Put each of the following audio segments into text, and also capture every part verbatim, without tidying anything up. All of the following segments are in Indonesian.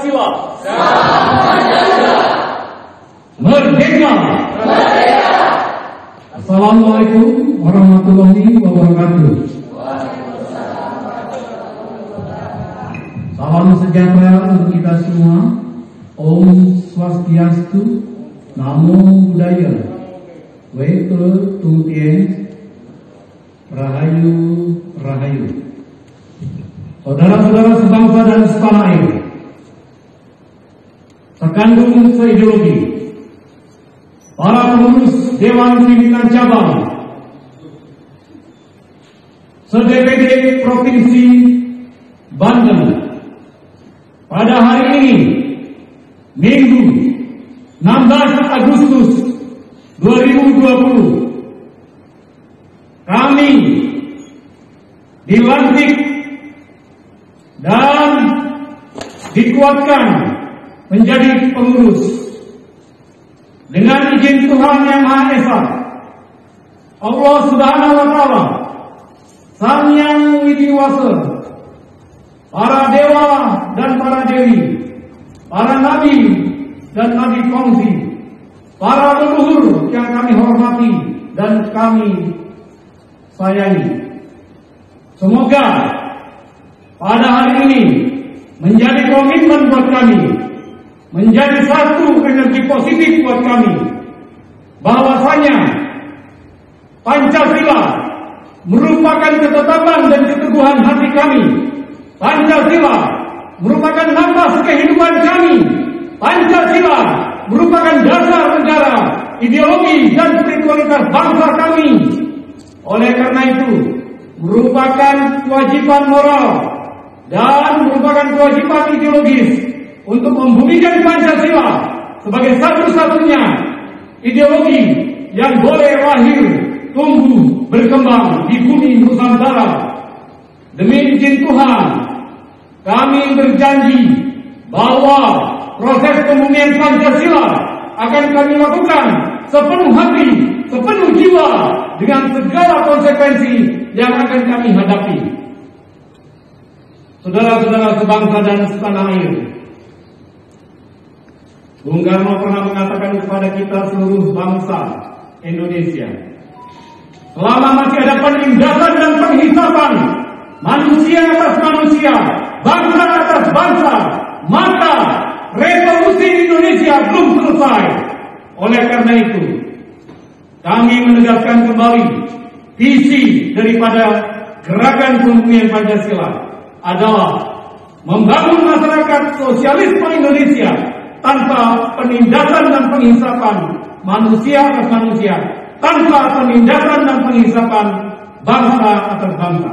Pancasila. Salam Pancasila. Merdeka. Merdeka. Assalamualaikum warahmatullahi wabarakatuh. Salam sejahtera untuk kita semua. Om Swastiastu, Namo Buddhaya, Wete Tungtien, Rahayu Rahayu. Saudara-saudara sebangsa dan setanah air, sekandung seideologi, para pengurus Dewan Pimpinan Cabang, se-D P D Provinsi Banten, pada hari ini, Minggu enam belas Agustus dua ribu dua puluh, kami dilantik dan dikuatkan menjadi pengurus dengan izin Tuhan Yang Maha Esa, Allah Subhanahu wa Ta'ala, Sang Yang Widiwasa, para dewa dan para dewi, para nabi dan nabi kongsi, para leluhur yang kami hormati dan kami sayangi. Semoga pada hari ini menjadi komitmen buat kami, menjadi satu energi positif buat kami, bahwasanya Pancasila merupakan ketetapan dan keteguhan hati kami. Pancasila merupakan nafas kehidupan kami. Pancasila merupakan dasar negara, ideologi dan spiritualitas bangsa kami. Oleh karena itu, merupakan kewajiban moral dan merupakan kewajiban ideologis untuk membumikan Pancasila sebagai satu-satunya ideologi yang boleh lahir, tumbuh, berkembang di bumi Nusantara. Demi izin Tuhan, kami berjanji bahwa proses pembumian Pancasila akan kami lakukan sepenuh hati, sepenuh jiwa, dengan segala konsekuensi yang akan kami hadapi. Saudara-saudara sebangsa dan setanah air, Bung Karno pernah mengatakan kepada kita seluruh bangsa Indonesia, selama masih ada penindasan dan penghisapan manusia atas manusia, bangsa atas bangsa, maka revolusi Indonesia belum selesai. Oleh karena itu, kami menegaskan kembali visi daripada gerakan pembumian Pancasila adalah membangun masyarakat sosialisme Indonesia tanpa penindasan dan penghisapan manusia atas manusia, tanpa penindasan dan penghisapan bangsa atas bangsa.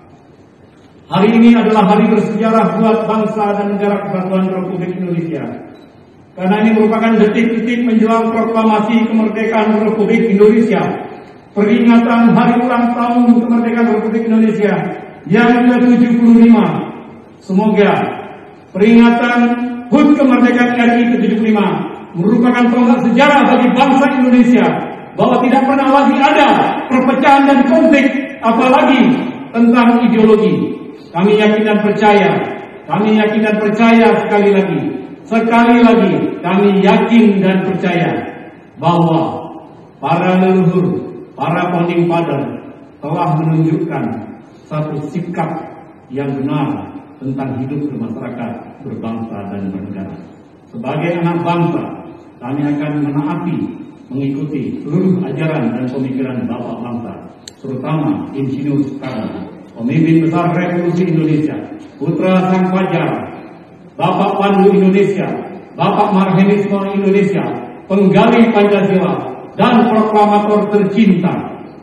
Hari ini adalah hari bersejarah buat bangsa dan negara kesatuan Republik Indonesia, karena ini merupakan detik-detik menjelang proklamasi kemerdekaan Republik Indonesia, peringatan hari ulang tahun kemerdekaan Republik Indonesia yang ke tujuh puluh lima. Semoga peringatan H U T kemerdekaan R I ke tujuh puluh lima merupakan tonggak sejarah bagi bangsa Indonesia, bahwa tidak pernah lagi ada perpecahan dan konflik, apalagi tentang ideologi. Kami yakin dan percaya, kami yakin dan percaya sekali lagi, sekali lagi kami yakin dan percaya bahwa para leluhur, para founding father telah menunjukkan satu sikap yang benar tentang hidup bermasyarakat, berbangsa dan bernegara. Sebagai anak bangsa, kami akan menaati, mengikuti seluruh ajaran dan pemikiran Bapak bangsa, terutama Insinyur Soekarno, pemimpin besar Revolusi Indonesia, putra Sang Fajar, Bapak Pandu Indonesia, Bapak Marxisme Indonesia, penggali Pancasila, dan proklamator tercinta.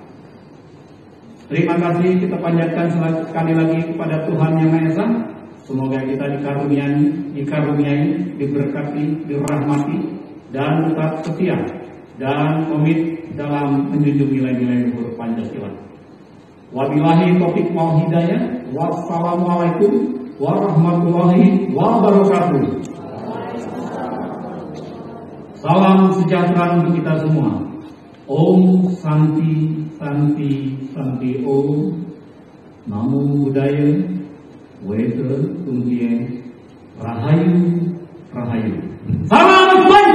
Terima kasih kita panjatkan sekali lagi kepada Tuhan Yang Maha Esa. Semoga kita dikaruniai, dikaruniai, diberkati, dirahmati, dan tetap setia dan komit dalam menjunjung nilai-nilai luhur Pancasila. Wabillahi taufiq wal hidayah. Wassalamualaikum warahmatullahi wabarakatuh. Salam sejahtera untuk kita semua. Om Santi Santi Santi Om. Namo Buddhaya, Wete Tungtien, Rahayu Rahayu. Salam